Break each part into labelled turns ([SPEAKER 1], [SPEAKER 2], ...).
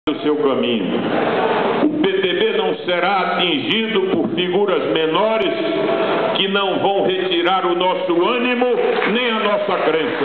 [SPEAKER 1] o seu caminho. O PTB não será atingido por figuras menores que não vão retirar o nosso ânimo nem a nossa crença.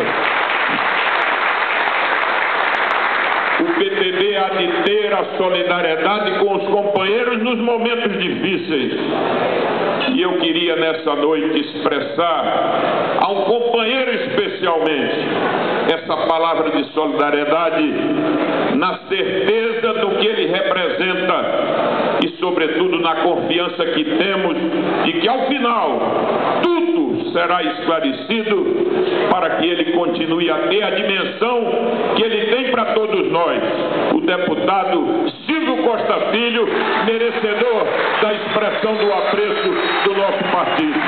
[SPEAKER 1] O PTB há de ter a solidariedade com os companheiros nos momentos difíceis. E eu queria nessa noite expressar a um companheiro especialmente essa palavra de solidariedade, na certeza do que ele representa e sobretudo na confiança que temos de que ao final tudo será esclarecido para que ele continue a ter a dimensão que ele tem para todos nós. O deputado Silvio Costa Filho, merecedor da expressão do apreço do nosso partido.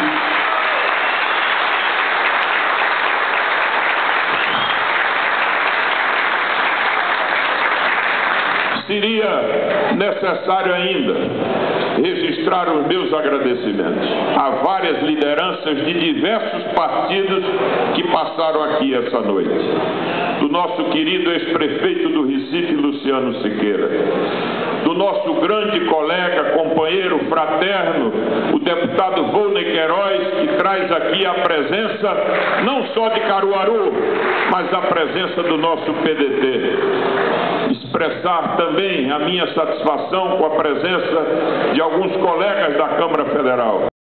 [SPEAKER 1] Seria necessário ainda registrar os meus agradecimentos a várias lideranças de diversos partidos que passaram aqui essa noite. Do nosso querido ex-prefeito do Recife, Luciano Siqueira. Do nosso grande colega, companheiro, fraterno, o deputado Volney Queiroz, que traz aqui a presença não só de Caruaru, mas a presença do nosso PDT. Expressar também a minha satisfação com a presença de alguns colegas da Câmara Federal.